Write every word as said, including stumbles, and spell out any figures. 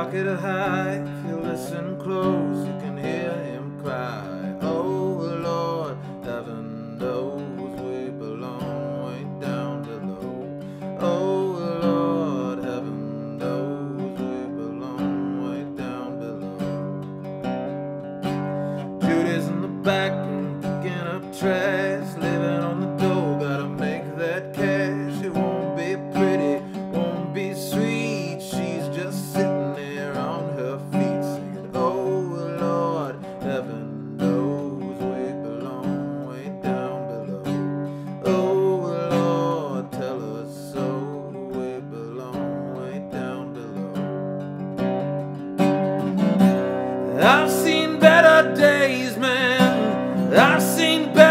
pocket high. If you listen close, you can hear him cry. Oh Lord, heaven knows we belong way down below. Oh Lord, heaven knows we belong way down below. Judy's in the back room picking up trash, living on the dole, gotta make that cash. It won't be pretty, won't be sweet, she's just sitting there on her feet singing, oh Lord, heaven knows we belong way down below. Oh Lord, tell us so, we belong way down below. I've seen better days, man, I've seen better